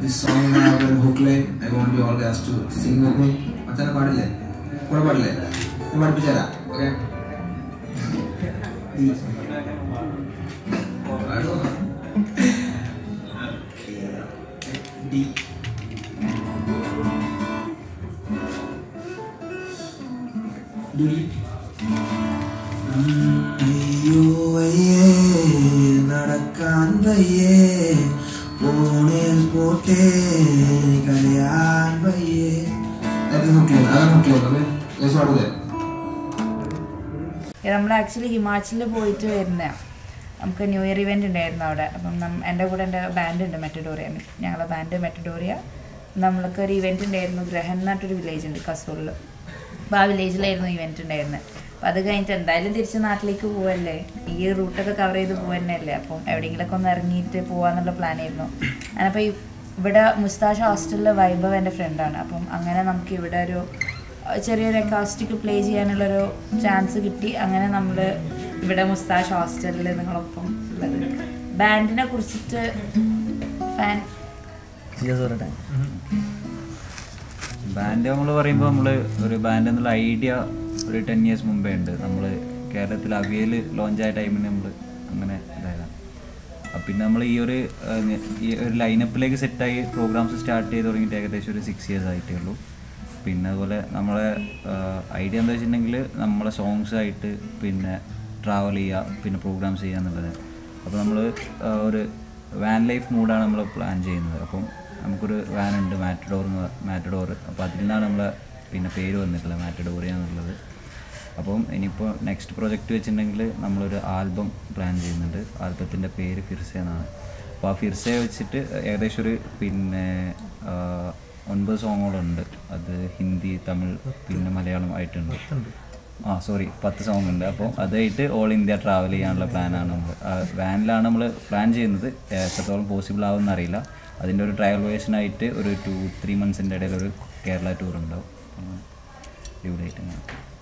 this song have a hook line. I want you all guys to sing with me. Machana paadille. Kuda paadille. I padippichara. Okay. D. D. അയ്യോ അയ്യേ നടക്കാൻ വയ്യേ പോണേൽ പോട്ടേ കരയാൻ വയ്യേ. നമ്മൾ actually ഹിമാചലിൽ പോയിട്ട് വരുന്നതാണ്. നമുക്ക് ന്യൂ ഇയർ ഇവൻ്റ് ഉണ്ടായിരുന്നു അവിടെ. അപ്പം എൻ്റെ കൂടെ എൻ്റെ ബാൻഡ് ഉണ്ട്, മെറ്റഡോറിയ. ഞങ്ങളുടെ ബാൻഡ് മെറ്റഡോറിയ. നമ്മൾക്ക് ഒരു ഇവൻ്റ് ഉണ്ടായിരുന്നു. ഗ്രഹൻ എന്നിട്ടൊരു വില്ലേജ് ഉണ്ട് കസൂറിൽ. അപ്പോൾ ആ വില്ലേജിലായിരുന്നു ഇവൻ്റ് ഉണ്ടായിരുന്നത്. അപ്പോൾ അത് കഴിഞ്ഞിട്ട് എന്തായാലും തിരിച്ച് നാട്ടിലേക്ക് പോവല്ലേ, ഈ റൂട്ടൊക്കെ കവർ ചെയ്ത് പോവന്നല്ലേ. അപ്പം എവിടെയെങ്കിലുമൊക്കെ ഒന്ന് ഇറങ്ങിയിട്ട് പോകാമെന്നുള്ള പ്ലാനായിരുന്നു. ഞാനപ്പോൾ ഇവിടെ മുസ്താഷ് ഹോസ്റ്റലിലെ വൈഭവ് എൻ്റെ ഫ്രണ്ടാണ്. അപ്പം അങ്ങനെ നമുക്ക് ഇവിടെ ഒരു ചെറിയൊരു അക്കോസ്റ്റിക് പ്ലേ ചെയ്യാനുള്ളൊരു ചാൻസ് കിട്ടി. അങ്ങനെ നമ്മൾ ഇവിടെ മുസ്താഷ് ഹോസ്റ്റലിൽ നിങ്ങളൊപ്പം ഉള്ളത്. ബാൻഡിനെ കുറിച്ചിട്ട് ബാൻഡ് നമ്മൾ പറയുമ്പോൾ നമ്മൾ ഒരു ബാൻഡ് എന്നുള്ള ഐഡിയ ഒരു 10 years മുമ്പേ ഉണ്ട്. നമ്മൾ കേരളത്തിൽ അവിയൽ ലോഞ്ചായ ടൈമിന് നമ്മൾ അങ്ങനെ ഇതായതാണ്. പിന്നെ നമ്മൾ ഈ ഒരു ലൈനപ്പിലേക്ക് സെറ്റായി പ്രോഗ്രാംസ് സ്റ്റാർട്ട് ചെയ്ത് തുടങ്ങിയിട്ട് ഏകദേശം ഒരു 6 years ആയിട്ടേ ഉള്ളൂ. പിന്നെ അതുപോലെ നമ്മളെ ഐഡിയ എന്താ വെച്ചിട്ടുണ്ടെങ്കിൽ നമ്മളെ സോങ്സായിട്ട് പിന്നെ ട്രാവൽ ചെയ്യുക, പിന്നെ പ്രോഗ്രാംസ് ചെയ്യുക എന്നുള്ളത്. അപ്പോൾ നമ്മൾ ഒരു വാൻ ലൈഫ് മൂഡാണ് നമ്മൾ പ്ലാൻ ചെയ്യുന്നത്. അപ്പം നമുക്കൊരു വാനുണ്ട്, മാറ്റഡോർ. അപ്പോൾ അതിൽ നിന്നാണ് നമ്മളെ പിന്നെ പേര് വന്നിട്ടുള്ളത്, മാറ്റഡോറിയ എന്നുള്ളത്. അപ്പം ഇനിയിപ്പോൾ നെക്സ്റ്റ് പ്രൊജക്റ്റ് വെച്ചിട്ടുണ്ടെങ്കിൽ നമ്മളൊരു ആൽബം പ്ലാൻ ചെയ്യുന്നുണ്ട്. ആൽബത്തിൻ്റെ പേര് ഫിർസെ എന്നാണ്. അപ്പോൾ ആ ഫിർസെ വെച്ചിട്ട് ഏകദേശം ഒരു പിന്നെ 9 സോങ്ങുകളുണ്ട്. അത് ഹിന്ദി, തമിഴ്, പിന്നെ മലയാളം ആയിട്ടുണ്ട്. 10 സോങ് ഉണ്ട്. അപ്പോൾ അതായിട്ട് ഓൾ ഇന്ത്യ ട്രാവൽ ചെയ്യാനുള്ള പ്ലാനാണ് നമ്മൾ. വാനിലാണ് നമ്മൾ പ്ലാൻ ചെയ്യുന്നത്. എത്രത്തോളം പോസിബിൾ ആവുമെന്ന് അറിയില്ല. അതിൻ്റെ ഒരു ട്രയൽ വേഷനായിട്ട് ഒരു 2-3 monthsൻ്റെ ഇടയിൽ ഒരു കേരള ടൂർ ഉണ്ടാവും. ഇവിടെ ആയിട്ട് അങ്ങനെ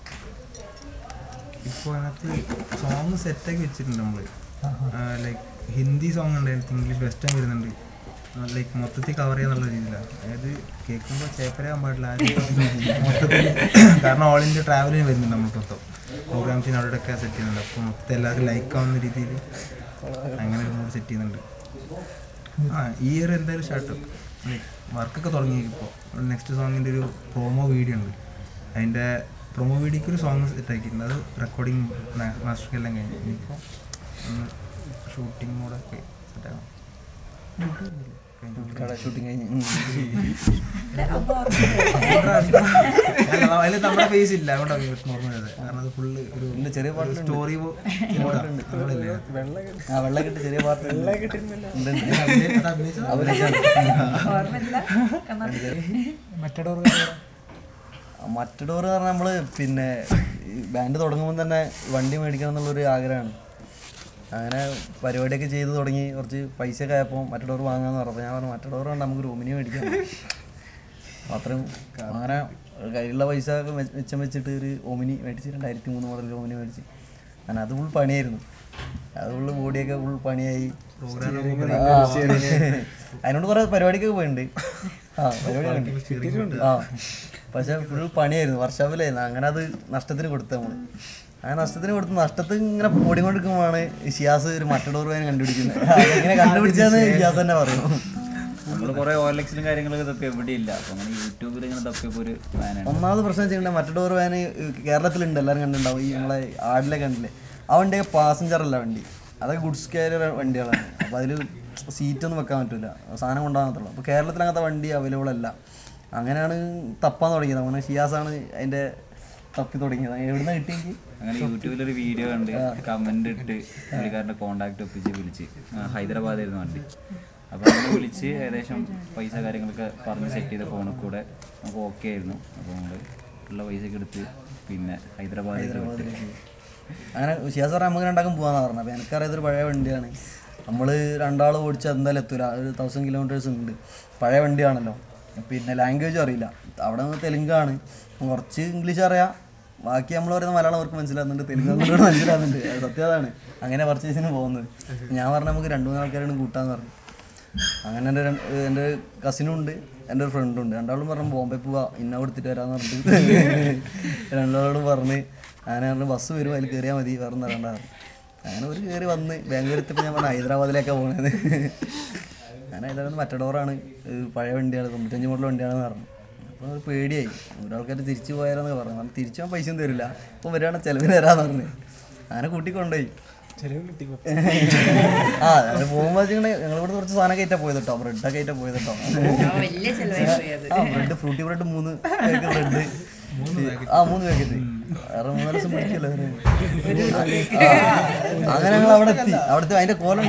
ഇപ്പോൾ അതിനകത്ത് സോങ് സെറ്റാക്കി വെച്ചിട്ടുണ്ട് നമ്മൾ. ലൈക്ക് ഹിന്ദി സോങ് ഉണ്ട്, ഇംഗ്ലീഷ് വെസ്റ്റേൺ വരുന്നുണ്ട്. ലൈക്ക് മൊത്തത്തിൽ കവർ ചെയ്യാന്നുള്ള രീതിയിലാണ്. അതായത് കേൾക്കുമ്പോൾ ചേപ്പരയാൻ പാടില്ല മൊത്തത്തിൽ. കാരണം ഓൾ ഇന്ത്യ ട്രാവലിന് വരുന്നുണ്ട് നമ്മൾ മൊത്തം പ്രോഗ്രാംസിന് അവിടെയൊക്കെ സെറ്റ് ചെയ്യുന്നുണ്ട്. അപ്പോൾ മൊത്തത്തിൽ എല്ലാവർക്കും ലൈക്ക് ആവുന്ന രീതിയിൽ അങ്ങനെ ഒരു മൂഡ് സെറ്റ് ചെയ്യുന്നുണ്ട്. ഈ ഇയർ എന്തായാലും സ്റ്റാർട്ട് വർക്കൊക്കെ തുടങ്ങി. ഇപ്പോൾ നെക്സ്റ്റ് സോങ്ങിൻ്റെ ഒരു പ്രൊമോ വീഡിയോ ഉണ്ട്. അതിൻ്റെ പ്രൊമോ വീഡിയോക്ക് ഒരു സോങ് സെറ്റാക്കിയിട്ടുണ്ട്. അത് റെക്കോർഡിങ് മാസ്റ്റർക്ക് എല്ലാം കഴിഞ്ഞു. ഇനിയിപ്പോൾ ഒന്ന് ഷൂട്ടിംഗ് കൂടെ സെറ്റാകാം. ഷൂട്ടിങ് കഴിഞ്ഞ് അതിൽ നമ്മുടെ ഫേസ് ഇല്ല, അതുകൊണ്ടാണ് നോർമൽ. കാരണം അത് ഫുള്ള് ഒരു ചെറിയ പാട്ട് സ്റ്റോറി വെള്ളക്കെട്ട് ചെറിയ പാട്ട് മറ്റഡോർ പറഞ്ഞാൽ നമ്മൾ പിന്നെ ബാൻഡ് തുടങ്ങുമ്പോൾ തന്നെ വണ്ടി മേടിക്കണം എന്നുള്ളൊരു ആഗ്രഹമാണ്. അങ്ങനെ പരിപാടിയൊക്കെ ചെയ്ത് തുടങ്ങി. കുറച്ച് പൈസ ഒക്കെ ആയപ്പോൾ മറ്റഡോർ വാങ്ങാമെന്ന് പറഞ്ഞപ്പോൾ ഞാൻ പറഞ്ഞു മറ്റഡോർ കൊണ്ട് നമുക്ക് റൂമിന് മേടിക്കാം. അത്രയും അങ്ങനെ കയ്യിലുള്ള പൈസ ഒക്കെ മെച്ചം വെച്ചിട്ട് ഒരു ഓമിനി മേടിച്ച് 2003 മോഡൽ ഓമിനി മേടിച്ച്. അങ്ങനെ അത് ഫുൾ പണിയായിരുന്നു. അത് ഫുള്ള് ബോഡിയൊക്കെ ഫുൾ പണിയായി. അതിനോട് കുറേ പരിപാടിക്കൊക്കെ പോയിട്ടുണ്ട്. പക്ഷെ ഫുൾ പണിയായിരുന്നു, വർഷാപ്പിലായിരുന്നു. അങ്ങനെ അത് നഷ്ടത്തിന് കൊടുത്തു നമ്മൾ. അങ്ങനെ നഷ്ടത്തിൽ ഇങ്ങനെ ഓടിക്കൊണ്ടിരിക്കുമ്പോഴാണ് ഷിയാസ് ഒരു മറ്റഡോർ വാൻ കണ്ടുപിടിക്കുന്നത്. എങ്ങനെ കണ്ടുപിടിച്ചാന്ന് ഷിയാസ് തന്നെ പറയുന്നു. നമ്മൾ കുറേ OLXലും കാര്യങ്ങളൊക്കെ ഇതൊക്കെ എവിടെയില്ല. അപ്പോൾ അങ്ങനെ യൂട്യൂബിൽ ഇങ്ങനെ തപ്പിയപ്പോൾ ഒരു വാനാണ്. ഒന്നാമത് പ്രശ്നം വെച്ചിട്ടുണ്ടെങ്കിൽ മറ്റഡോർ വാന് കേരളത്തിലുണ്ട്, എല്ലാവരും കണ്ടിട്ടുണ്ടാവും. ഈ നമ്മളെ ആടിലെ കണ്ടില്ലേ, ആ വണ്ടിയൊക്കെ പാസഞ്ചറല്ല വണ്ടി, അതൊക്കെ ഗുഡ്സ് കാരിയർ വണ്ടികളാണ്. അപ്പോൾ അതിൽ സീറ്റൊന്നും വെക്കാൻ പറ്റില്ല, സാധനം കൊണ്ടുപോകാൻ പറ്റുള്ളൂ. അപ്പോൾ കേരളത്തിൽ അങ്ങനത്തെ വണ്ടി അവൈലബിൾ അല്ല. അങ്ങനെയാണ് തപ്പാൻ തുടങ്ങിയത്. അങ്ങനെ ഷിയാസാണ് അതിൻ്റെ തപ്പി തുടങ്ങിയത്. എവിടുന്ന് കിട്ടിയെങ്കിൽ അങ്ങനെ യൂട്യൂബിലൊരു വീഡിയോ കണ്ട് കമൻ്റ് ഇട്ട് പുള്ളിക്കാരൻ്റെ കോൺടാക്റ്റ് ഒപ്പിച്ച് വിളിച്ച്. ഹൈദരാബാദായിരുന്നു വണ്ടി. അപ്പോൾ അങ്ങനെ വിളിച്ച് ഏകദേശം പൈസ കാര്യങ്ങളൊക്കെ പറഞ്ഞ് സെറ്റ് ചെയ്ത ഫോണിൽ കൂടെ നമുക്ക് ഓക്കെ ആയിരുന്നു. അപ്പോൾ നമ്മൾ ഉള്ള പൈസയൊക്കെ എടുത്ത് പിന്നെ ഹൈദരാബാദിലേക്ക് വിട്ട്. അങ്ങനെ ഷിയാസ് പറഞ്ഞാൽ നമുക്ക് രണ്ടാക്കും പോകാമെന്ന് പറഞ്ഞത്. അപ്പോൾ എനിക്കറിയാത്തൊരു പഴയ വണ്ടിയാണ്. നമ്മൾ രണ്ടാൾ ഓടിച്ചാൽ എന്തായാലും എത്തൂല, ഒരു 1000 kilometers ഉണ്ട്. പഴയ വണ്ടിയാണല്ലോ, പിന്നെ ലാംഗ്വേജും അറിയില്ല. അവിടെ നിന്ന് തെലുങ്കാണ്, കുറച്ച് ഇംഗ്ലീഷ് അറിയാം, ബാക്കി നമ്മൾ പറയുന്ന മലയാളം അവർക്ക് മനസ്സിലാകുന്നുണ്ട്, തെലുങ്ക് അങ്ങോട്ട് മനസ്സിലാകുന്നുണ്ട്. സത്യം അതാണ്. അങ്ങനെ പർച്ചേസിന് പോകുന്നത്. ഞാൻ പറഞ്ഞാൽ നമുക്ക് 2-3 ആൾക്കാരോട് കൂട്ടാന്ന് പറഞ്ഞു. അങ്ങനെ എൻ്റെ കസിനും ഉണ്ട്, എൻ്റെ ഒരു ഫ്രണ്ടും ഉണ്ട്. രണ്ടാളും പറഞ്ഞു ബോംബെ പോവാ ഇന്ന കൊടുത്തിട്ട് വരാമെന്ന് പറഞ്ഞിട്ട് രണ്ടാളോടും പറഞ്ഞ് അങ്ങനെ പറഞ്ഞു ബസ് വരും അതിൽ കയറിയാൽ മതി വേറെ ഒന്നും അറിയണ്ടായിരുന്നു. അങ്ങനെ ഒരു കയറി വന്ന് ബാംഗ്ലൂർ എത്തിയപ്പോൾ ഞാൻ പറഞ്ഞു ഹൈദരാബാദിലേക്കാണ് പോകുന്നത്. ഞാൻ ഹൈദരാബാദ് മറ്റഡോറാണ്, പഴയ വണ്ടിയാണ്, 95 മോഡൽ വണ്ടിയാണെന്ന് പറഞ്ഞു. അപ്പോൾ അത് പേടിയായി, ഒരാൾക്കാർ തിരിച്ചു പോയാലെന്നൊക്കെ പറഞ്ഞു. നമ്മൾ തിരിച്ചു പോകാൻ പൈസ ഒന്നും തരില്ല, ഇപ്പം വരികയാണ് ചിലവിന് തരാമെന്ന് പറഞ്ഞു. അങ്ങനെ കൂട്ടിക്കൊണ്ടുപോയി. ആ അങ്ങനെ പോകുമ്പോൾ ഞങ്ങളിവിടെ കുറച്ച് സാധനം കയറ്റാ പോയത് കേട്ടോ, ബ്രെഡൊക്കെ കയറ്റാ പോയത് കേട്ടോ. ആ bread, Frooti bread 3 packet bread, 3 packet, വേറെ 3 ദിവസം പിടിക്കല്ലോ. അങ്ങനെ ഞങ്ങൾ അവിടെ എത്തി. അവിടുത്തെ അതിന്റെ കോലം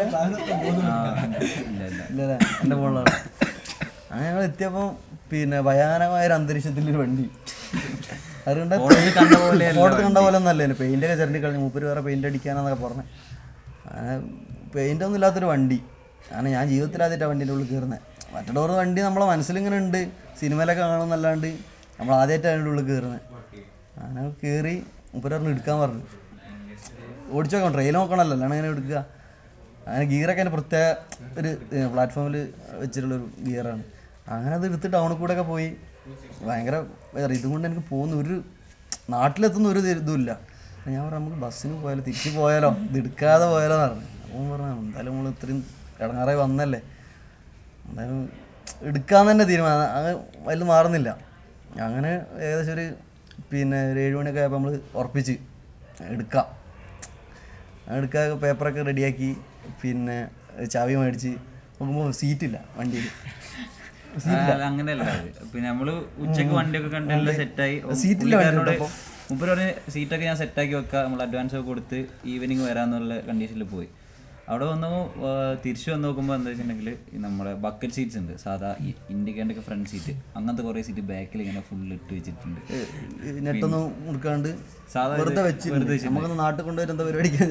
ഇല്ലല്ലേ എൻ്റെ ഫോണിലാണ്. അങ്ങനെ ഞങ്ങൾ എത്തിയപ്പോൾ പിന്നെ ഭയാനകമായ ഒരു അന്തരീക്ഷത്തിലൊരു വണ്ടി. അതുകൊണ്ട് ഫോട്ടോത്ത് കണ്ട പോലെ ഒന്നല്ലേ, പെയിൻ്റൊക്കെ ചിരണ്ടി കളഞ്ഞ് മൂപ്പര് വേറെ പെയിൻ്റ് അടിക്കാനാന്നൊക്കെ പറഞ്ഞു. പെയിൻ്റൊന്നും ഇല്ലാത്തൊരു വണ്ടി. കാരണം ഞാൻ ജീവിതത്തിലാദ്യമായിട്ടാണ് വണ്ടീൻ്റെ ഉള്ളിൽ കയറുന്നത്. മറ്റൊരു വണ്ടി നമ്മളെ മനസ്സിലിങ്ങനെ ഉണ്ട്, സിനിമയിലൊക്കെ കാണുന്നല്ലാണ്ട് നമ്മൾ ആദ്യമായിട്ടാണ് അതിൻ്റെ ഉള്ളിൽ കയറുന്നത്. അങ്ങനെ കയറി മൂപ്പര് പറഞ്ഞ് എടുക്കാൻ പറഞ്ഞു. ഓടിച്ചു നോക്കണം, ട്രെയിൻ നോക്കണമല്ലോ, അല്ലാണ്ട് അങ്ങനെ എടുക്കുക. അങ്ങനെ ഗിയറൊക്കെ അതിൻ്റെ പ്രത്യേക ഒരു പ്ലാറ്റ്ഫോമിൽ വെച്ചിട്ടുള്ളൊരു ഗിയറാണ്. അങ്ങനെ അത് എടുത്ത് ടൗണിൽ കൂടെ ഒക്കെ പോയി. ഭയങ്കര ഇതും കൊണ്ട് എനിക്ക് പോകുന്ന ഒരു നാട്ടിലെത്തുന്ന ഒരു ഇതുമില്ല. ഞാൻ പറഞ്ഞു നമുക്ക് ബസ്സിന് പോയാലോ, തിരിച്ച് പോയാലോ, ഇത് എടുക്കാതെ പോയാലോ എന്ന് പറഞ്ഞു. അപ്പോൾ പറഞ്ഞു എന്തായാലും നമ്മൾ ഇത്രയും ഇടങ്ങാറായി വന്നല്ലേ, എന്തായാലും എടുക്കാമെന്ന് തന്നെ തീരുമാനം. അങ്ങനെ അതിൽ മാറുന്നില്ല. അങ്ങനെ ഏകദേശം ഒരു 7 മണിയൊക്കെ ആയപ്പോൾ നമ്മൾ ഉറപ്പിച്ച് എടുക്കാം. പേപ്പറൊക്കെ റെഡിയാക്കി ചാവി മേടിച്ച് നോക്കുമ്പോൾ സീറ്റില്ല വണ്ടിയിൽ. അങ്ങനെയല്ല, പിന്നെ നമ്മള് ഉച്ചക്ക് വണ്ടിയൊക്കെ കണ്ടെല്ലാം സെറ്റായി. മുപ്പര് പറഞ്ഞ സീറ്റൊക്കെ ഞാൻ സെറ്റാക്കി വെക്കാം, നമ്മൾ അഡ്വാൻസ് ഒക്കെ കൊടുത്ത് ഈവനിങ് വരാന്നുള്ള കണ്ടീഷനിൽ പോയി. അവിടെ വന്ന് തിരിച്ചു വന്ന് നോക്കുമ്പോൾ എന്താ വെച്ചിട്ടുണ്ടെങ്കിൽ നമ്മുടെ ബക്കറ്റ് സീറ്റ്സ് ഉണ്ട്, സാധാ ഇന്ത്യക്കാൻ്റെ ഒക്കെ ഫ്രണ്ട് സീറ്റ്, അങ്ങനത്തെ കുറേ സീറ്റ് ബാക്കിൽ ഇങ്ങനെ ഫുൾ ഇട്ട് വെച്ചിട്ടുണ്ട്. നെറ്റൊന്നും മുടുക്കാണ്ട് സാധാ വെറുതെ വെച്ച് നമുക്കൊന്ന് നാട്ടിൽ കൊണ്ടുവരുന്ന എന്താ പരിപാടിക്കാൻ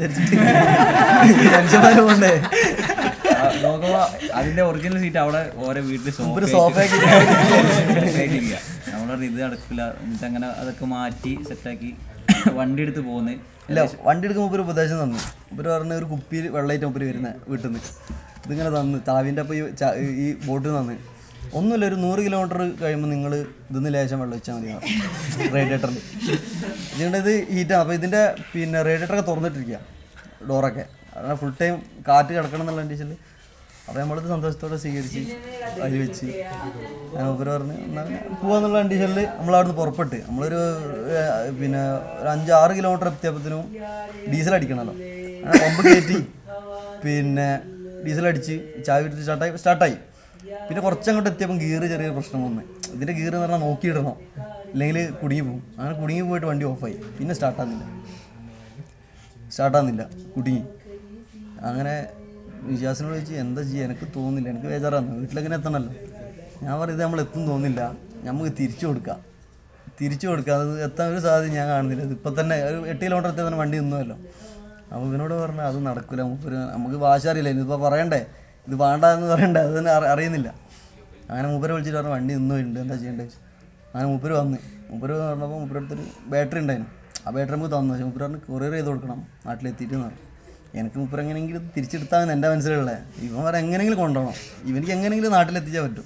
കൊണ്ടേ നോക്കുമ്പോ അതിന്റെ ഒറിജിനൽ സീറ്റ് അവിടെ ഓരോ വീട്ടിൽ സോഫ ഇല്ല. നമ്മളെ ഇത് നടക്കില്ല, എന്നിട്ട് അങ്ങനെ അതൊക്കെ മാറ്റി സെറ്റാക്കി വണ്ടി എടുത്ത് പോകുന്നത്. ഇല്ല, വണ്ടി എടുക്കുമ്പോൾ ഒരു ഉപദേശം തന്നു. ഇവർ പറഞ്ഞ ഒരു കുപ്പിയിൽ വെള്ളമായിട്ട് മുപ്പര് വരുന്നത് വീട്ടിൽ നിന്ന് ഇതിങ്ങനെ തന്ന് ചാവിൻ്റെ അപ്പോൾ ഈ ബോട്ടിൽ തന്ന് ഒന്നുമില്ല, ഒരു 100 കിലോമീറ്റർ കഴിയുമ്പോൾ നിങ്ങൾ ഇതിന്ന് ലേശം വെള്ളം വെച്ചാൽ മതി റേഡിയേറ്ററിൽ. ഇതിൻ്റെ ഇത് ഹീറ്റാണ്. അപ്പോൾ ഇതിൻ്റെ റേഡിയേറ്ററൊക്കെ തുറന്നിട്ടിരിക്കുക, ഡോറൊക്കെ, അങ്ങനെ ഫുൾ ടൈം കാറ്റ് കിടക്കണം എന്നുള്ള കണ്ടീഷനിൽ. അപ്പോൾ നമ്മളിത് സന്തോഷത്തോടെ സ്വീകരിച്ച് അതിൽ വെച്ച് ഞാൻ ഉപരി പറഞ്ഞ് എന്നാൽ പോകാന്നുള്ള കണ്ടീഷനിൽ നമ്മളവിടുന്ന് പുറപ്പെട്ട് നമ്മളൊരു ഒരു 5-6 കിലോമീറ്റർ എത്തിയപ്പോഴത്തേനും ഡീസൽ അടിക്കണമല്ലോ. അങ്ങനെ പമ്പ് കയറ്റി ഡീസലടിച്ച് ചായ ഇട്ടിട്ട് സ്റ്റാർട്ടായി. പിന്നെ കുറച്ചങ്ങോട്ട് എത്തിയപ്പം ഗിയർ ചെറിയൊരു പ്രശ്നം വന്ന്. ഇതിൻ്റെ ഗിയർ എന്ന് പറഞ്ഞാൽ നോക്കിയിടണം, ഇല്ലെങ്കിൽ കുടുങ്ങി പോകും. അങ്ങനെ കുടുങ്ങി പോയിട്ട് വണ്ടി ഓഫായി. പിന്നെ സ്റ്റാർട്ടാകുന്നില്ല, കുടുങ്ങി. അങ്ങനെ വിശ്വാസിനോട് ചോദിച്ചു എന്താ ചെയ്യുക, എനിക്ക് തോന്നുന്നില്ല, എനിക്ക് ബേജാറാണ്, വീട്ടിലെങ്ങനെ എത്തണമല്ലോ. ഞാൻ പറയുന്നത് നമ്മൾ എത്തും തോന്നുന്നില്ല, നമുക്ക് തിരിച്ചു കൊടുക്കാം. അത് എത്താൻ ഒരു സാധ്യത ഞാൻ കാണുന്നില്ല. ഇപ്പം തന്നെ ഒരു 8 കിലോമീറ്റർ എത്തിയാൽ തന്നെ വണ്ടി നിന്നുമല്ലോ. അപ്പോൾ ഇവനോട് പറഞ്ഞാൽ അത് നടക്കില്ല, നമുക്ക് ഭാഷ അറിയില്ല, ഇതിപ്പോൾ പറയണ്ടേ, ഇത് വേണ്ട എന്ന് പറയണ്ടേ, അത് തന്നെ അറിയുന്നില്ല. അങ്ങനെ മൂപ്പരെ വിളിച്ചിട്ട് പറഞ്ഞാൽ വണ്ടി നിന്നുണ്ട്, എന്താ ചെയ്യേണ്ടത്. അങ്ങനെ മൂപ്പര് പറഞ്ഞപ്പോൾ മൂപ്പര് അടുത്തൊരു ബാറ്ററി ഉണ്ടായിരുന്നു. ആ ബാറ്ററി നമുക്ക് തന്നു. പക്ഷേ മൂപ്പര് പറഞ്ഞ് കൊറിയർ ചെയ്ത് കൊടുക്കണം നാട്ടിലെത്തിയിട്ട് എന്ന് പറഞ്ഞു. എനിക്ക് മൂപ്പര് എങ്ങനെയെങ്കിലും തിരിച്ചെടുത്താമെന്ന് എൻ്റെ മനസ്സിലുള്ള. ഇവൻ വരെ എങ്ങനെയെങ്കിലും കൊണ്ടുപോകണം, ഇവനിക്ക് എങ്ങനെയെങ്കിലും നാട്ടിലെത്തിച്ചാൽ പറ്റും.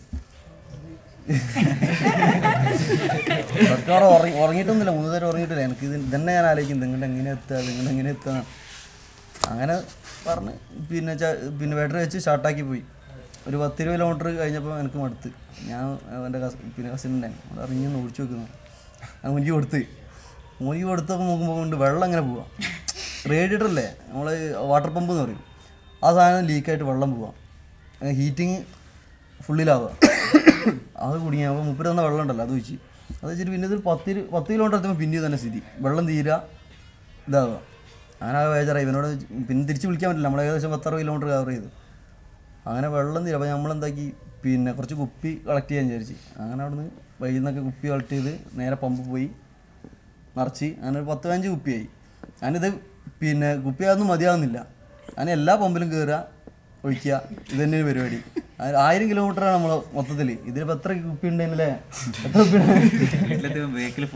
ഉറങ്ങിയിട്ടൊന്നുമില്ല, 3 നേരം ഉറങ്ങിയിട്ടില്ല. എനിക്ക് ഇതന്നെ ഞാൻ ആലോചിക്കും, നിങ്ങളുടെ എങ്ങനെ എത്തുക. അങ്ങനെ പറഞ്ഞ് ബാറ്ററി വെച്ച് സ്റ്റാർട്ടാക്കി പോയി. ഒരു 10-20 കിലോമീറ്റർ കഴിഞ്ഞപ്പോൾ എനിക്ക് മടുത്ത്. ഞാൻ എൻ്റെ കസിനുണ്ടായിരുന്നു, അവിടെ അറിഞ്ഞൊന്ന് ഓടിച്ചു വെക്കുന്നു. ഞാൻ മുനിക്ക് കൊടുത്തപ്പോൾ നോക്കുമ്പോൾ കൊണ്ട് വെള്ളം അങ്ങനെ പോവാം. റേഡിയേറ്ററല്ലേ, നമ്മൾ വാട്ടർ പമ്പ് എന്ന് പറയും, ആ സാധനം ലീക്കായിട്ട് വെള്ളം പോവാം. ഹീറ്റിങ് ഫുള്ളിലാവുക. അത് കുടുങ്ങിയ അപ്പോൾ 30 തന്ന വെള്ളം ഉണ്ടല്ലോ, അത് വെച്ചിട്ട് പിന്നെ ഇതൊരു 10 കിലോമീറ്റർ എത്തുമ്പോൾ പിന്നെ തന്നെ സ്ഥിതി വെള്ളം തീരുക ഇതാവുക. അങ്ങനെ ആ വേജറായി. ഇവനോട് പിന്നെ തിരിച്ച് വിളിക്കാൻ പറ്റില്ല, നമ്മൾ ഏകദേശം 10-60 കിലോമീറ്റർ കവർ ചെയ്തു. അങ്ങനെ വെള്ളം തീരും. അപ്പോൾ നമ്മളെന്താക്കി കുറച്ച് കുപ്പി കളക്ട് ചെയ്യാൻ വിചാരിച്ച്. അങ്ങനെ അവിടുന്ന് വഴിയിൽ നിന്നൊക്കെ കുപ്പി കളക്ട് ചെയ്ത് നേരെ പമ്പ് പോയി നിറച്ച്. അങ്ങനെ ഒരു 10-15 കുപ്പിയായി. ഞാനിത് കുപ്പി അതൊന്നും മതിയാവുന്നില്ല. അങ്ങനെ എല്ലാ പമ്പിലും കയറുക, ഒഴിക്കുക, ഇത് തന്നെ ഒരു പരിപാടി. 1000 കിലോമീറ്ററാണ് നമ്മൾ മൊത്തത്തിൽ. ഇതിലിപ്പോൾ എത്ര കുപ്പി ഉണ്ടെങ്കിലേ, എത്ര കുപ്പി?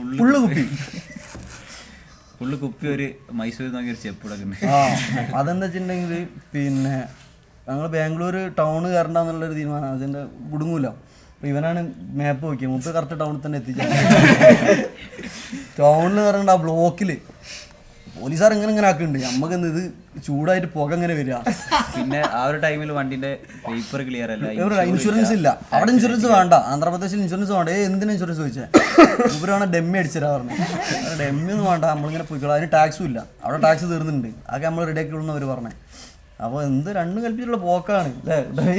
ഫുള്ള് കുപ്പി. ഒരു മൈസൂർ നോക്കി ഒരു ചെപ്പിടൊക്കെ. അതെന്താ വെച്ചിട്ടുണ്ടെങ്കിൽ ഞങ്ങൾ ബാംഗ്ലൂർ ടൗണ് കയറണ്ടെന്നുള്ളൊരു തീരുമാനം അതിൻ്റെ കുടുങ്ങൂല. അപ്പോൾ ഇവനാണ് മാപ്പ് നോക്കിയത്, മുമ്പ് കറക്റ്റ് ടൗണിൽ തന്നെ എത്തിച്ചത്. ടൗണിൽ പറഞ്ഞിട്ട് ആ ബ്ലോക്കിൽ പോലീസുകാർ ഇങ്ങനെ ആക്കുന്നുണ്ട്, നമുക്ക് ഇത് ചൂടായിട്ട് പുക ഇങ്ങനെ വരിക. പിന്നെ ആ ഒരു ടൈമിൽ വണ്ടിന്റെ പേപ്പർ ക്ലിയർ അല്ല, ഇൻഷുറൻസ് ഇല്ല അവിടെ. ഇൻഷുറൻസ് വേണ്ട, ആന്ധ്രാപ്രദേശിൽ ഇൻഷുറൻസ് വേണ്ട. എന്തിനാ ഇൻഷുറൻസ് ചോദിച്ചാൽ ഇവരാണ് ഡെമ്മി അടിച്ചതാ പറഞ്ഞത്. ഡെമ്മി ഒന്നും വേണ്ട, നമ്മളിങ്ങനെ പോയിക്കോളാം, അതിന് ടാക്സും ഇല്ല, അവിടെ ടാക്സ് തീർന്നിട്ടുണ്ട്, അതൊക്കെ നമ്മൾ റെഡിയാക്കി വിടുന്ന അവർ പറഞ്ഞത്. അപ്പോൾ എന്ത് രണ്ടും കൽപ്പിച്ചിട്ടുള്ള പോക്കാണ് അല്ലേ.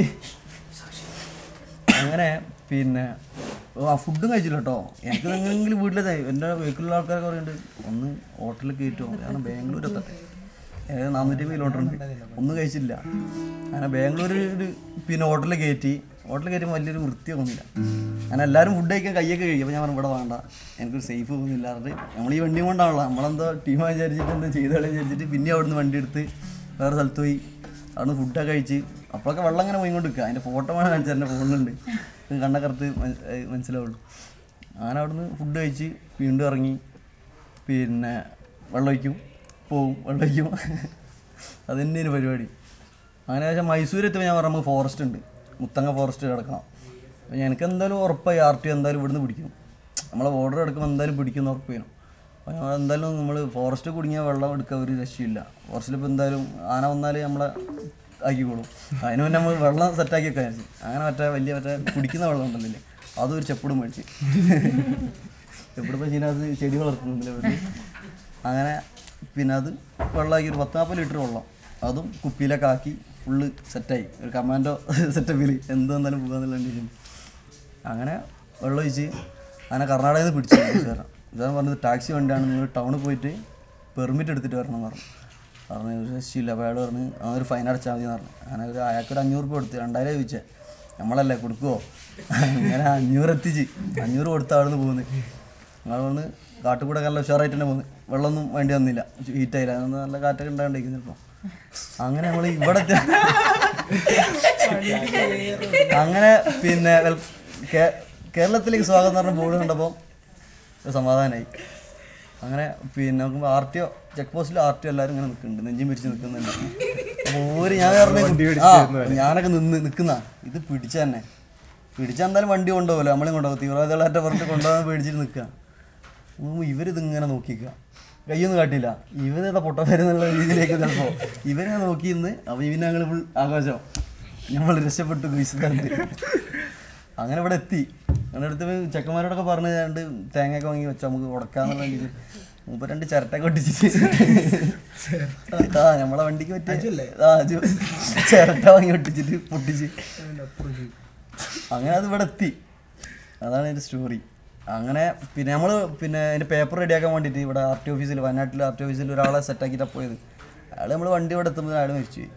അങ്ങനെ പിന്നെ ഫുഡും കഴിച്ചില്ല കേട്ടോ. എനിക്ക് എങ്ങനെയെങ്കിലും വീട്ടിലെ എൻ്റെ വീട്ടിലുള്ള ആൾക്കാരൊക്കെ പറയുന്നുണ്ട് ഒന്ന് ഹോട്ടലിൽ കയറ്റുമോ, കാരണം ബാംഗ്ലൂർ എത്തട്ടെ, 450 കിലോമീറ്റർ ഉണ്ട്, ഒന്നും കഴിച്ചില്ല. അങ്ങനെ ബാംഗ്ലൂർ പിന്നെ ഹോട്ടലിൽ കയറ്റുമ്പോൾ വലിയൊരു വൃത്തി തോന്നില്ല. അങ്ങനെ എല്ലാവരും ഫുഡ് കഴിക്കാൻ കയ്യൊക്കെ കഴിക്കും. അപ്പോൾ ഞാൻ പറഞ്ഞു ഇവിടെ വേണ്ട, എനിക്കൊരു സേഫ് തോന്നില്ല. നമ്മൾ ഈ വണ്ടിയും കൊണ്ടാണല്ലോ, നമ്മളെന്തോ ടീമായി വിചാരിച്ചിട്ട് എന്തോ ചെയ്തോളെ വിചാരിച്ചിട്ട് പിന്നെ അവിടുന്ന് വണ്ടി എടുത്ത് വേറെ സ്ഥലത്ത് പോയി അവിടുന്ന് ഫുഡൊക്കെ കഴിച്ച്. അപ്പോഴൊക്കെ വെള്ളം ഇങ്ങനെ പോയിക്കൊണ്ട് നിൽക്കുക. അതിൻ്റെ ഫോട്ടോ വേണം കാണിച്ചാൽ എൻ്റെ ഫോണിലുണ്ട്, കണ്ണ കറുത്ത് മനസ്സിലാവുള്ളൂ. അങ്ങനെ അവിടുന്ന് ഫുഡ് കഴിച്ച് വീണ്ടും ഇറങ്ങി പിന്നെ വെള്ളം ഒഴിക്കും, പോവും, വെള്ളം ഒഴിക്കും, അത് തന്നെയാണ് പരിപാടി. അങ്ങനെ ശേഷം മൈസൂർ എത്തുമ്പോൾ ഞാൻ പറഞ്ഞു നമുക്ക് ഫോറസ്റ്റ് ഉണ്ട്, മുത്തങ്ങ ഫോറസ്റ്റ് കിടക്കണം. അപ്പോൾ എനിക്ക് എന്തായാലും ഉറപ്പായി RTO എന്തായാലും ഇവിടുന്ന് പിടിക്കും, നമ്മളെ ഓർഡർ എടുക്കുമ്പോൾ എന്തായാലും പിടിക്കുമെന്ന് ഉറപ്പ് ചെയ്യണം. അപ്പോൾ ഞങ്ങൾ എന്തായാലും നമ്മൾ ഫോറസ്റ്റ് കുടുങ്ങിയ വെള്ളം എടുക്കാൻ ഒരു രക്ഷയില്ല. ഫോറസ്റ്റിലിപ്പോൾ എന്തായാലും ആന വന്നാൽ നമ്മളെ ആക്കിക്കോളും. അതിന് മുന്നേ നമ്മൾ വെള്ളം സെറ്റാക്കി വെക്കാൻ വെച്ചു. അങ്ങനെ മറ്റേ കുടിക്കുന്ന വെള്ളം ഉണ്ടല്ലേ, അതും ഒരു ചെപ്പിടും മേടിച്ച്. ചെപ്പിടിപ്പോൾ ഇതിനകത്ത് ചെടി വളർത്തുന്നില്ല വീട്ടിൽ. അങ്ങനെ പിന്നെ അത് വെള്ളമാക്കി ഒരു 10-40 ലിറ്റർ വെള്ളം അതും കുപ്പിയിലൊക്കെ ആക്കി ഫുള്ള് സെറ്റായി. ഒരു കമാൻഡോ സെറ്റപ്പിൽ എന്ത് വന്നാലും പോകാന്നുള്ള കണ്ടീഷൻ. അങ്ങനെ വെള്ളം ഒഴിച്ച് അങ്ങനെ കർണാടകയിൽ നിന്ന് പിടിച്ചു. ഇതാണ് പറഞ്ഞത് ടാക്സി വണ്ടിയാണ്, നിങ്ങൾ ടൗണിൽ പോയിട്ട് പെർമിറ്റ് എടുത്തിട്ട് വരണം എന്ന് പറഞ്ഞു. ഒരു രക്ഷയില്ല. അപ്പോൾ അയാൾ പറഞ്ഞ് ഒരു ഫൈൻ അടച്ചാൽ മതി എന്ന് പറഞ്ഞു. അങ്ങനെ അയാൾക്കൊരു 500 രൂപ കൊടുത്ത് 2000 ചോദിച്ചേ, നമ്മളല്ലേ കൊടുക്കുമോ. അങ്ങനെ 500 എത്തിച്ച് 500 കൊടുത്ത് അവിടെ നിന്ന് പോകുന്നത്. ഞങ്ങൾ വന്ന് കാട്ടുകൂടെ നല്ല ഉഷാറായിട്ട് തന്നെ പോകുന്നത്. വെള്ളമൊന്നും വേണ്ടി വന്നില്ല, ഹീറ്റായില്ല, അതൊന്ന് നല്ല കാറ്റൊക്കെ ഉണ്ടായിരിക്കും ചിലപ്പോൾ. അങ്ങനെ നമ്മൾ ഇവിടെ അങ്ങനെ പിന്നെ കേരളത്തിലേക്ക് സ്വാഗതം എന്ന് പറഞ്ഞ ബോർഡ് കണ്ടപ്പോൾ ഒരു സമാധാനമായി. അങ്ങനെ പിന്നെ നോക്കുമ്പോൾ RTO ചെക്ക് പോസ്റ്റിൽ RTO എല്ലാവരും ഇങ്ങനെ നിൽക്കുന്നുണ്ട്, നെഞ്ചും പിരിച്ച് നിൽക്കുന്നുണ്ട്. അപ്പോൾ ഞാൻ പറഞ്ഞു ഞാനൊക്കെ നിൽക്കുന്ന ഇത് പിടിച്ച തന്നെ പിടിച്ചാൽ എന്തായാലും വണ്ടി കൊണ്ടുപോകല്ലോ, നമ്മളും കൊണ്ടുപോകും. തീവ്രവാദികളായിട്ട് പറഞ്ഞിട്ട് കൊണ്ടുപോകാൻ പേടിച്ചിട്ട് നിൽക്കുക. ഇവരിതിങ്ങനെ നോക്കിക്കുക, കയ്യൊന്നും കാട്ടില്ല. ഇവരേതാ പൊട്ടപ്പേരെന്നുള്ള രീതിയിലേക്ക് ചിലപ്പോൾ ഇവരെ നോക്കിയിരുന്ന്. അപ്പോൾ ഇവന് ഞങ്ങൾ ഫുൾ ആഘോഷം, നമ്മൾ രക്ഷപ്പെട്ടു ക്വിസ്കാരൻ്റെ. അങ്ങനെ ഇവിടെ എത്തി. അങ്ങനെ അടുത്ത് ചെക്കന്മാരോടൊക്കെ പറഞ്ഞ് 2 തേങ്ങയൊക്കെ വാങ്ങി വെച്ചാൽ നമുക്ക് ഉടക്കാന്നുള്ള രീതിയിൽ 2 ചിരട്ടൊക്കെ ഒട്ടിച്ചിട്ട് നമ്മളെ വണ്ടിക്ക് പറ്റിയ ചിരട്ട വാങ്ങി ഒട്ടിച്ചിട്ട് പൊട്ടിച്ച് അങ്ങനെ അത് ഇവിടെ എത്തി. അതാണ് എൻ്റെ സ്റ്റോറി. അങ്ങനെ പിന്നെ നമ്മൾ പിന്നെ അതിൻ്റെ പേപ്പർ റെഡിയാക്കാൻ വേണ്ടിയിട്ട് ഇവിടെ RTO ഓഫീസിൽ, വയനാട്ടിൽ RTO ഓഫീസിൽ ഒരാളെ സെറ്റാക്കിയിട്ടാണ് പോയത്. അയാൾ നമ്മൾ വണ്ടി ഇവിടെ എത്തുമ്പോൾ അയാൾ മരിച്ചു പോയി.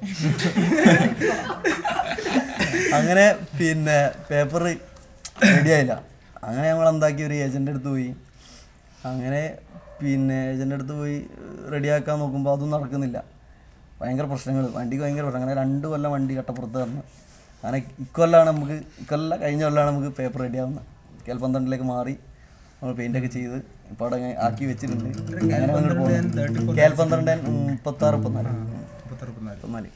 അങ്ങനെ പിന്നെ പേപ്പർ റെഡിയായില്ല. അങ്ങനെ ഞങ്ങൾ എന്താക്കി ഒരു ഏജൻ്റെ അടുത്ത് പോയി. അങ്ങനെ പിന്നെ ഏജൻ്റെ അടുത്ത് പോയി റെഡിയാക്കാൻ നോക്കുമ്പോൾ അതും നടക്കുന്നില്ല, ഭയങ്കര പ്രശ്നങ്ങൾ, വണ്ടിക്ക് ഭയങ്കര പ്രശ്നം. അങ്ങനെ 2 കൊല്ലം വണ്ടി കട്ടപ്പുറത്ത് കടന്നു. അങ്ങനെ ഇക്കൊല്ലം കഴിഞ്ഞ കൊല്ലമാണ് നമുക്ക് പേപ്പർ റെഡിയാവുന്നത്. KL 12 മാറി നമ്മൾ പെയിൻ്റൊക്കെ ചെയ്ത് ഇപ്പോൾ അവിടെ ആക്കി വെച്ചിട്ടുണ്ട്. അങ്ങനെ അങ്ങോട്ട് പോകുന്നു. KL 12 36-34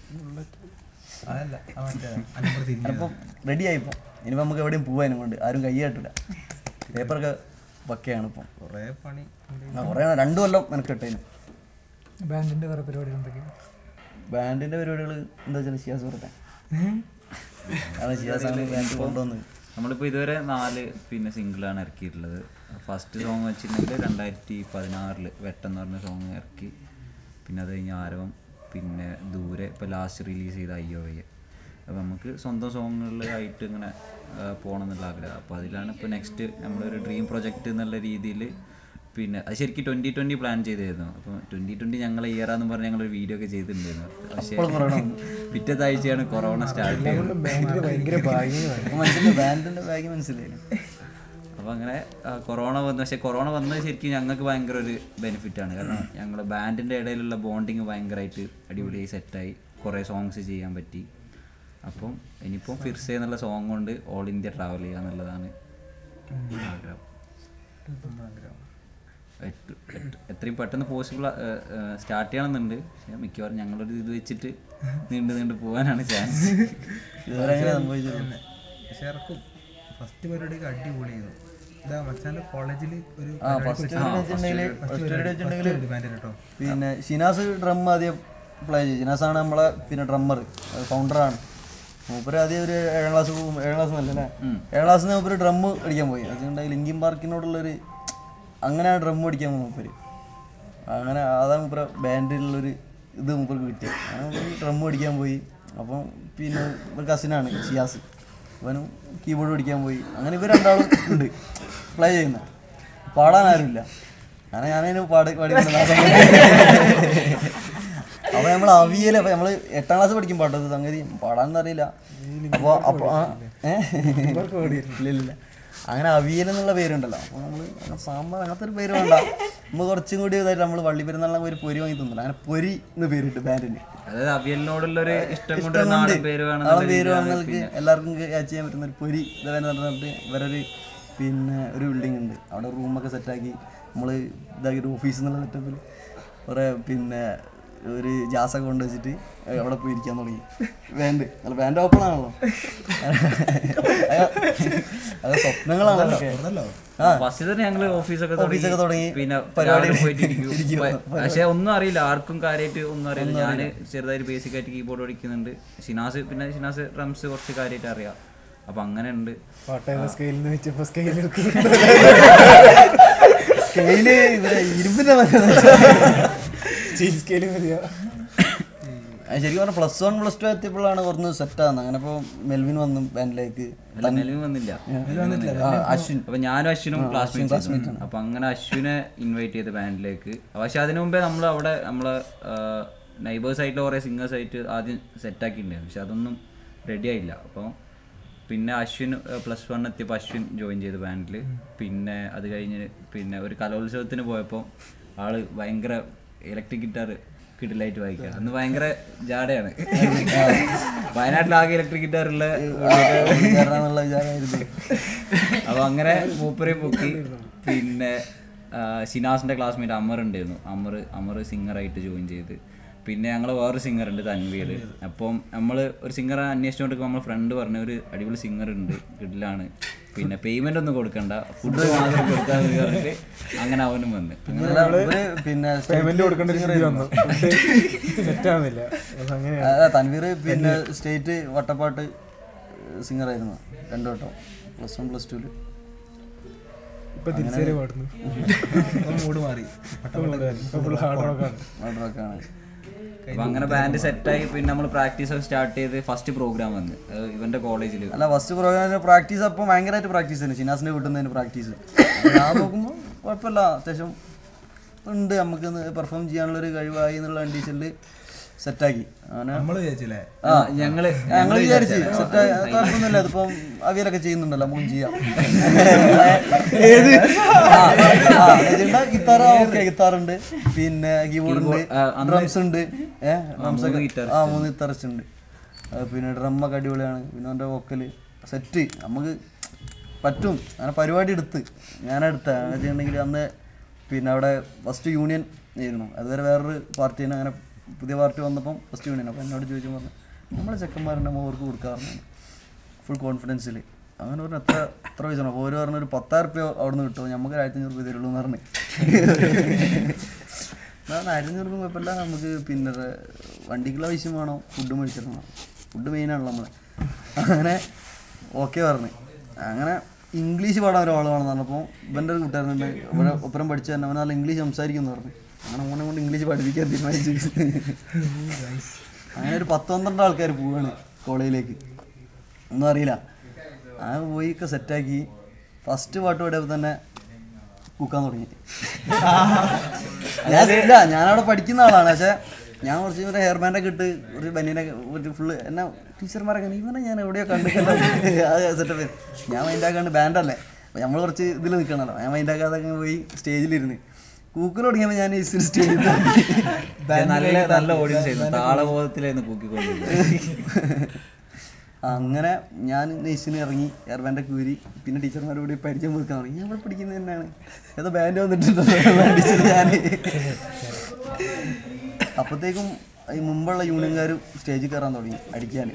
അപ്പോൾ റെഡി ആയിപ്പോൾ. ഇനിയിപ്പോൾ നമുക്ക് എവിടെയും പോകാനും കൊണ്ട് ആരും കൈയായിട്ടില്ല. പേപ്പറൊക്കെ പക്കയാണ് ഇപ്പം. കുറേ 2 കൊല്ലം മെനക്കെട്ടതിന്. ബാൻഡിൻ്റെ വേറെ പരിപാടി എന്തൊക്കെയാണ്? ബാൻഡിൻ്റെ പരിപാടികൾ എന്താ വെച്ചാൽ ഷിയാസ് പറട്ടെ, അതാണ് ഷിയാസാണ് ബാൻഡ് കൊണ്ടുവന്നത്. നമ്മളിപ്പോൾ ഇതുവരെ 4 പിന്നെ സിംഗിളാണ് ഇറക്കിയിട്ടുള്ളത്. ഫസ്റ്റ് സോങ് വെച്ചിട്ടുണ്ടെങ്കിൽ 2016 വെട്ടെന്ന് പറഞ്ഞ സോങ് ഇറക്കി. പിന്നെ അത് കഴിഞ്ഞ് ആരവം, പിന്നെ ദൂരെ ഇപ്പോൾ ലാസ്റ്റ് റിലീസ് ചെയ്ത അയ്യോവയ്യ. അപ്പോൾ നമുക്ക് സ്വന്തം സോങ്ങുകളിലായിട്ട് ഇങ്ങനെ പോകണം എന്നുള്ള ആഗ്രഹം. അപ്പോൾ അതിലാണ് ഇപ്പോൾ നെക്സ്റ്റ് നമ്മളൊരു ഡ്രീം പ്രൊജക്റ്റ് എന്നുള്ള രീതിയിൽ. പിന്നെ അത് ശരിക്കും 2020 പ്ലാൻ ചെയ്തായിരുന്നു. അപ്പോൾ 2020 ഞങ്ങളെ ഇയറാന്ന് പറഞ്ഞ് ഞങ്ങളൊരു വീഡിയോ ഒക്കെ ചെയ്തിട്ടുണ്ടായിരുന്നു. പക്ഷേ പിറ്റത്തെ ആഴ്ചയാണ് കൊറോണ സ്റ്റാർട്ട് ചെയ്തത്. അപ്പോൾ അങ്ങനെ കൊറോണ വന്നു. പക്ഷേ കൊറോണ വന്നത് ശരിക്കും ഞങ്ങൾക്ക് ഭയങ്കര ഒരു ബെനിഫിറ്റാണ്. കാരണം ഞങ്ങളുടെ ബാൻഡിൻ്റെ ഇടയിലുള്ള ബോണ്ടിങ് ഭയങ്കരമായിട്ട് അടിപൊളിയായി സെറ്റായി, കുറേ സോങ്സ് ചെയ്യാൻ പറ്റി. അപ്പം ഇനിയിപ്പം ഫിർസേ എന്നുള്ള സോങ് കൊണ്ട് ഓൾ ഇന്ത്യ ട്രാവൽ ചെയ്യുക എന്നുള്ളതാണ് ആഗ്രഹം. എത്രയും പെട്ടെന്ന് പോസിബിൾ സ്റ്റാർട്ട് ചെയ്യണമെന്നുണ്ട്. പക്ഷേ മിക്കവാറും ഞങ്ങളൊരു ഇത് വെച്ചിട്ട് നീണ്ടു പോകാനാണ് ചാൻസ്. പക്ഷെ ഇറക്കും ഫസ്റ്റ് പരിപാടിയൊക്കെ അടിപൊളി ചെയ്തു. ഇതാ മച്ചാൻ്റെ കോളേജിൽ ഒരു കേട്ടോ. പിന്നെ ഷിനാസ് ഡ്രം ആദ്യം പ്ലേ ചെയ്യും. ഷിനാസാണ് നമ്മളെ പിന്നെ ഡ്രമ്മർ, ഫൗണ്ടറാണ്. മൂപ്പര് ആദ്യം ഒരു 7ാം ക്ലാസ് എന്നല്ലേ 7ാം ക്ലാസ്സിൽ മൂപ്പര് ഡ്രം അടിക്കാൻ പോയി. അതുകൊണ്ട് ലിങ്കിൻ പാർക്കിനോടുള്ളൊരു അങ്ങനെ ഡ്രം അടിക്കാൻ പോകും മൂപ്പര്. അങ്ങനെ അതാണ് മൂപ്പര ബാൻഡിലുള്ളൊരു ഇത് മൂപ്പർക്ക് കിട്ടിയത്. അങ്ങനെ മൂപ്പര് ഡ്രം അടിക്കാൻ പോയി. അപ്പം പിന്നെ ഒരു കസിനാണ് ഷിയാസ്, അവനും കീബോർഡ് പഠിക്കാൻ പോയി. അങ്ങനെ ഇവർ രണ്ടാളും ഉണ്ട് പ്ലേ ചെയ്യുന്ന. പാടാൻ ആരുമില്ല. അങ്ങനെ ഞാനതിന് പാടി അപ്പോൾ നമ്മൾ അവിയൽ അപ്പോൾ നമ്മൾ 8ാം ക്ലാസ് പഠിക്കും പാട്ടത് സംഗതി പാടാനൊന്നും അറിയില്ല. അപ്പോൾ ഇല്ല അങ്ങനെ അവിയൽ എന്നുള്ള പേരുണ്ടല്ലോ. അപ്പോൾ നമ്മൾ സാമ്പാർ അങ്ങനത്തെ ഒരു പേര് വേണ്ട, നമ്മൾ കുറച്ചും കൂടി ഇതായിട്ട് നമ്മൾ വള്ളി പെരുന്നാളിന് ഒരു പൊരി വാങ്ങി തന്നില്ല. അങ്ങനെ പൊരി എന്ന് പേരിട്ട് ബാൻഡിന്. അതായത് അവിയലിനോടുള്ളൊരു ഇഷ്ടം കൊണ്ട് പേര് വേണമെന്നവർക്ക് എല്ലാവർക്കും ക്യാച്ച് ചെയ്യാൻ പറ്റുന്ന ഒരു പൊരി ഇതെന്ന് പറഞ്ഞിട്ട് വേറൊരു പിന്നെ ഒരു ബിൽഡിംഗ് ഉണ്ട്. അവിടെ റൂമൊക്കെ സെറ്റാക്കി നമ്മൾ ഇതാക്കി ഒരു ഓഫീസ് എന്നുള്ള സെറ്റപ്പിൽ കുറേ പിന്നെ ഒരു ജാസൊക്കെ കൊണ്ട് വെച്ചിട്ട് അവിടെ പോയി ഇരിക്കാൻ തുടങ്ങി. ബാൻഡ് ഓപ്പൺ ആണല്ലോ, അത് സ്വപ്നങ്ങളാണല്ലോ. ഓഫീസൊക്കെ തുടങ്ങി പിന്നെ പരിപാടി പക്ഷെ ഒന്നും അറിയില്ല, ആർക്കും കാര്യമായിട്ട് ഒന്നും അറിയില്ല. ഞാൻ ചെറുതായിട്ട് ബേസിക് ആയിട്ട് കീബോർഡ് പഠിക്കുന്നുണ്ട്. ഷിനാസ് ഡ്രംസ് കുറച്ച് കാര്യമായിട്ട് അറിയാം. അപ്പൊ അങ്ങനെ ഉണ്ട്. സ്കെയില് ഇരുമ്പിന്റെ ശരിക്കും പറഞ്ഞാൽ +1 +2 എത്തിയപ്പോഴാണ് കുറഞ്ഞ് സെറ്റാകുന്നത്. അങ്ങനെ ഇപ്പോൾ മെൽവിൻ വന്നു ബാൻഡിലേക്ക്. മെൽവിൻ വന്നില്ല, അശ്വിൻ. അപ്പൊ ഞാനും അശ്വിനും ക്ലാസ്മേറ്റ്. അപ്പൊ അങ്ങനെ അശ്വിനെ ഇൻവൈറ്റ് ചെയ്ത് ബാൻഡിലേക്ക്. പക്ഷെ അതിനു മുമ്പേ നമ്മൾ അവിടെ നമ്മളെ നൈബേഴ്സ് ആയിട്ടുള്ള കുറേ സിംഗേഴ്സ് ആയിട്ട് ആദ്യം സെറ്റാക്കിയിട്ടുണ്ടായിരുന്നു. പക്ഷെ അതൊന്നും റെഡി ആയില്ല. അപ്പോൾ പിന്നെ അശ്വിൻ +1 എത്തിയപ്പോൾ അശ്വിൻ ജോയിൻ ചെയ്ത് ബാൻഡിൽ. പിന്നെ അത് കഴിഞ്ഞ് പിന്നെ ഒരു കലോത്സവത്തിന് പോയപ്പോൾ ആള് ഭയങ്കര ഇലക്ട്രിക് ഗിറ്റാർ കിടിലായിട്ട് വായിക്കുക. അന്ന് ഭയങ്കര ജാടയാണ്. വയനാട്ടിലാകെ ഇലക്ട്രിക് ഗിറ്റാറുള്ള അപ്പോൾ അങ്ങനെ മൂപ്പരെയും പൊക്കി. പിന്നെ ഷിനാസിൻ്റെ ക്ലാസ്മേറ്റ് അമർ ഉണ്ടായിരുന്നു. അമർ സിംഗറായിട്ട് ജോയിൻ ചെയ്ത്. പിന്നെ ഞങ്ങൾ വേറൊരു സിംഗറുണ്ട് തൻവീർ. അപ്പം നമ്മൾ ഒരു സിംഗറെ അന്വേഷിച്ചുകൊണ്ട് നമ്മൾ ഫ്രണ്ട് പറഞ്ഞ ഒരു അടിപൊളി സിംഗർ ഉണ്ട്, കിടിലാണ്, പിന്നെ പേയ്മെന്റ് ഒന്നും കൊടുക്കണ്ട, ഫുഡ് മാത്രം കൊടുക്കാന്ന് പറഞ്ഞിട്ട് അങ്ങനെ അവനും വന്ന്. പിന്നെ തൻവീർ പിന്നെ സ്റ്റേറ്റ് വട്ടപ്പാട്ട് സിംഗറായിരുന്നു 2 വട്ടം, +1 +2. മൂഡ് മാറി, ഹാർഡ് റോക്കാണ്. അപ്പൊ അങ്ങനെ ബാൻഡ് സെറ്റായി. പിന്നെ നമ്മൾ പ്രാക്ടീസ് ഒക്കെ സ്റ്റാർട്ട് ചെയ്ത് ഫസ്റ്റ് പ്രോഗ്രാം വന്ന് ഇവന്റെ കോളേജിൽ. അല്ല, ഫസ്റ്റ് പ്രോഗ്രാമിന് പ്രാക്ടീസ് അപ്പം ഭയങ്കരമായിട്ട് പ്രാക്ടീസ് തന്നെ. ഷിനാസിനെ കിട്ടുന്നതിന് പ്രാക്ടീസ് ഞാൻ നോക്കുമ്പോൾ കുഴപ്പമില്ല, അത്യാവശ്യം ഉണ്ട്, നമുക്ക് പെർഫോം ചെയ്യാനുള്ളൊരു കഴിവായി എന്നുള്ള കണ്ടീഷനിൽ സെറ്റാക്കി. ഞങ്ങള് വിചാരിച്ച് സെറ്റായി. കുഴപ്പമൊന്നുമില്ല, അതിപ്പം അവിയലൊക്കെ ചെയ്യുന്നുണ്ടല്ലോ, മൂന്ന് ചെയ്യാം. ഗിത്താർ ഓക്കെ, ഗിത്താറുണ്ട്, പിന്നെ കീബോർഡ് ഉണ്ട്, ഡ്രംസ് ഉണ്ട്. 3 ഗിത്താറിസ്റ്റ് ഉണ്ട്. പിന്നെ ഡ്രമ്മൊക്കെ അടിപൊളിയാണ്. പിന്നെ അവൻ്റെ വോക്കല് സെറ്റ് നമുക്ക് പറ്റും. അങ്ങനെ പരിപാടി എടുത്ത് ഞാനെടുത്ത വെച്ചിട്ടുണ്ടെങ്കിൽ അന്ന് പിന്നെ അവിടെ ഫസ്റ്റ് യൂണിയൻ ആയിരുന്നു. അതുവരെ വേറൊരു പാർട്ടീനെ, അങ്ങനെ പുതിയ പാർട്ടി വന്നപ്പം ഫസ്റ്റ് യൂണിയൻ. അപ്പോൾ എന്നോട് ചോദിച്ചു പറഞ്ഞു, നമ്മൾ ചെക്കന്മാരുണ്ടാകുമ്പോൾ അവർക്ക് കൊടുക്കാറുണ്ട് ഫുൾ കോൺഫിഡൻസിൽ. അങ്ങനെ പറഞ്ഞു എത്ര പൈസ ആണ്? അപ്പോൾ ഒരു പറഞ്ഞ ഒരു 10,000 രൂപ അവിടെ നിന്ന് കിട്ടുമോ, നമുക്ക് 1,500 തരുള്ളൂ എന്ന് പറഞ്ഞു. 1,500 രൂപ കുഴപ്പമില്ല, നമുക്ക് പിന്നെ വണ്ടിക്കുള്ള പൈസയും വേണം, ഫുഡ് മേടിച്ചിടണം, ഫുഡ് മെയിനാണല്ലോ നമ്മൾ. അങ്ങനെ ഓക്കെ പറഞ്ഞു. അങ്ങനെ ഇംഗ്ലീഷ് പാടാൻ ഒരാൾ വേണമെന്ന് പറഞ്ഞപ്പോൾ ഇവൻ്റെ ഒരു കൂട്ടുകാരനുണ്ട്, ഇവിടെ ഒപ്പരം പഠിച്ചു തന്നെ, അവൻ നല്ല ഇംഗ്ലീഷ് സംസാരിക്കുമെന്ന് പറഞ്ഞു. അങ്ങനെ ഓനെ കൊണ്ട് ഇംഗ്ലീഷ് പഠിപ്പിക്കാൻ തീരുമാനിച്ചു. അങ്ങനെ ഒരു 10-12 ആൾക്കാർ പോവുകയാണ് കോളേജിലേക്ക്, ഒന്നും അറിയില്ല. അങ്ങനെ പോയിക്കെ സെറ്റാക്കി. ഫസ്റ്റ് പാട്ട് പാടിയപ്പോൾ തന്നെ കൂക്കാൻ തുടങ്ങി. ഞാനില്ല, ഞാനവിടെ പഠിക്കുന്ന ആളാണ്. പക്ഷേ ഞാൻ കുറച്ച് ഇവരെ ഹെയർ ബാൻഡൊക്കെ ഇട്ട് കുറച്ച് ബനിയനൊക്കെ ഒരു ഫുള്ള് എന്നെ ടീച്ചർമാരൊക്കെ ഇവനെ ഞാൻ എവിടെയോ കണ്ടിട്ടല്ലോ സെറ്റപ്പ്. ഞാൻ മൈൻഡാക്കാണ്ട് ബാൻഡല്ലേ, അപ്പോൾ നമ്മൾ കുറച്ച് ഇതിൽ നിൽക്കണമല്ലോ. ഞാൻ മൈൻഡാക്കാതൊക്കെ പോയി സ്റ്റേജിലിരുന്ന് കൂക്കിൽ തുടങ്ങിയപ്പോൾ ഞാൻ സ്റ്റേജിൽ നല്ല ഓഡിയൻസ് ആയിരുന്നു, താളബോധത്തിലായിരുന്നു കൂക്കിക്കൊണ്ടിരുന്നത്. അങ്ങനെ ഞാൻ നെയ്സിന് ഇറങ്ങി എയർ ബാൻഡൊക്കെ ഊരി പിന്നെ ടീച്ചർമാരോട് പരിചയം കൊടുക്കാൻ തുടങ്ങി. ഞാൻ ഇവിടെ പഠിക്കുന്നത് തന്നെയാണ്, ഏതോ ബാൻഡ് വന്നിട്ടുണ്ടല്ലോ അടിച്ചത് ഞാൻ. അപ്പോഴത്തേക്കും ഈ മുമ്പുള്ള യൂണിയൻകാർ സ്റ്റേജിൽ കയറാൻ തുടങ്ങി അടിക്കാൻ.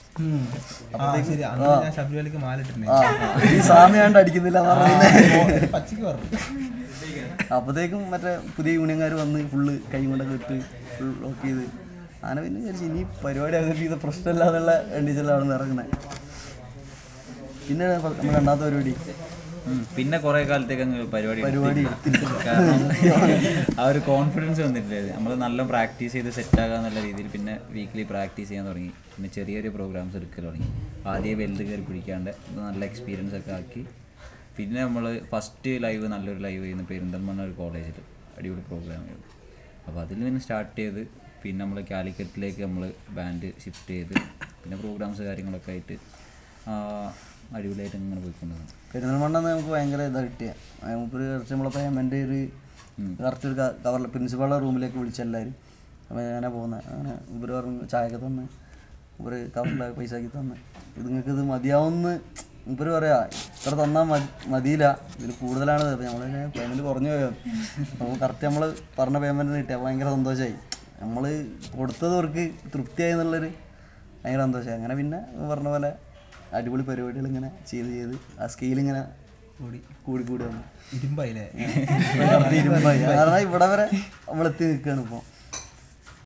ശബരിമലക്ക് മാലിട്ടുണ്ട് ഈ സാമ്യാണ്ട് അടിക്കുന്നില്ല പച്ചക്ക് പറഞ്ഞു. അപ്പോഴത്തേക്കും മറ്റേ പുതിയ യൂണിയൻകാർ വന്ന് ഫുള്ള് കൈ കൊണ്ടൊക്കെ ഇട്ട് ഫുൾ ലോക്ക് ചെയ്ത് അങ്ങനെ പിന്നെ വിചാരിച്ചു ഇനി പരിപാടി അങ്ങനെ ചെയ്ത പ്രശ്നമില്ല എന്നുള്ള കണ്ടീഷനിലാണ് അവിടെ നിന്ന് ഇറങ്ങുന്നത്. പിന്നെ നമ്മൾ രണ്ടാമത്തെ പരിപാടി പിന്നെ കുറേ കാലത്തേക്ക് അങ്ങ് പരിപാടി കാരണം ആ ഒരു കോൺഫിഡൻസ് വന്നിട്ടില്ലേ. നമ്മൾ നല്ല പ്രാക്ടീസ് ചെയ്ത് സെറ്റാകാന്നുള്ള രീതിയിൽ പിന്നെ വീക്ക്ലി പ്രാക്ടീസ് ചെയ്യാൻ തുടങ്ങി. പിന്നെ ചെറിയൊരു പ്രോഗ്രാംസ് എടുക്കൽ തുടങ്ങി. ആദ്യം വെൽത് കയറി പിടിക്കാണ്ട് നല്ല എക്സ്പീരിയൻസ് ഒക്കെ ആക്കി. പിന്നെ നമ്മൾ ഫസ്റ്റ് ലൈവ് നല്ലൊരു ലൈവ് ചെയ്യുന്ന പെരിന്തൽമണ്ണ ഒരു കോളേജിൽ അടിപൊളി പ്രോഗ്രാം ആയിരുന്നു. അപ്പോൾ അതിൽ നിന്ന് സ്റ്റാർട്ട് ചെയ്ത് പിന്നെ നമ്മൾ കാലിക്കറ്റിലേക്ക് നമ്മൾ ബാൻഡ് ഷിഫ്റ്റ് ചെയ്ത് പിന്നെ പ്രോഗ്രാംസ് കാര്യങ്ങളൊക്കെ ആയിട്ട് അടിപൊളിയായിട്ട് ഇങ്ങനെ പോയിക്കൊണ്ടാണ്. പെരുന്തൽമണ്ണ നമുക്ക് ഭയങ്കര ഇതാണ് കിട്ടിയ മുപ്പൊരു കുറച്ച് നമ്മളെ പേയ്മെൻ്റ് ഒരു കറക്റ്റ് ഒരു കവറിൽ പ്രിൻസിപ്പാളുടെ റൂമിലേക്ക് വിളിച്ചെല്ലാവരും. അപ്പോൾ ഞാനാ പോകുന്നത്. അങ്ങനെ ഇവർ പറഞ്ഞു ചായയൊക്കെ തന്ന് ഇവർ കവറിൽ പൈസ ആക്കി തന്ന് ഇത് നിങ്ങൾക്ക് ഇത് മതിയാവുമെന്ന് ഇവർ പറയാ ഇത്ര തന്നാൽ മതിയില്ല, ഇതിൽ കൂടുതലാണ്. അപ്പോൾ നമ്മൾ പേയ്മെൻറ്റ് കുറഞ്ഞു പോയോ. അപ്പോൾ കറക്റ്റ് നമ്മൾ പറഞ്ഞ പേയ്മെൻറ്റിന് കിട്ടി. അപ്പോൾ ഭയങ്കര സന്തോഷമായി. നമ്മൾ കൊടുത്തവർക്ക് തൃപ്തിയായി എന്നുള്ളൊരു ഭയങ്കര സന്തോഷമായി. അങ്ങനെ പിന്നെ പറഞ്ഞ പോലെ അടിപൊളി പരിപാടികൾ ഇങ്ങനെ ചെയ്ത് ആ സ്കെയിലിങ്ങനെ കൂടി വന്നു. ഇരുമ്പായില്ലേ ഇരുമ്പായി. കാരണം ഇവിടെ വരെ നമ്മളെത്തി നിൽക്കുകയാണ് ഇപ്പോൾ.